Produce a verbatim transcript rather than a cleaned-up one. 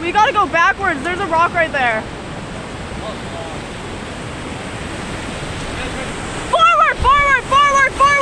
We gotta go backwards. There's a rock right there. Forward, forward, forward, forward.